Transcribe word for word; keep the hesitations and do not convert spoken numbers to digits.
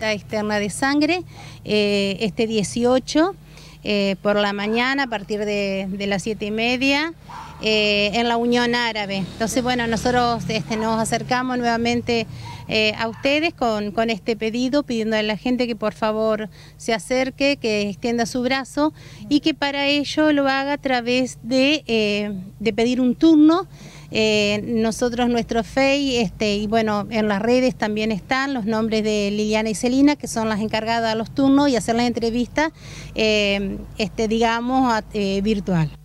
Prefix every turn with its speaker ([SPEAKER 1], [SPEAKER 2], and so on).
[SPEAKER 1] colecta externa de sangre eh, este dieciocho eh, por la mañana a partir de, de las siete y media eh, en la Unión Árabe. Entonces, bueno, nosotros este, nos acercamos nuevamente eh, a ustedes con, con este pedido, pidiendo a la gente que por favor se acerque, que extienda su brazo y que para ello lo haga a través de, eh, de pedir un turno. Eh, nosotros, nuestro F E I, este, y bueno, en las redes también están los nombres de Liliana y Celina, que son las encargadas de los turnos y hacer la entrevista, eh, este, digamos, a, eh, virtual.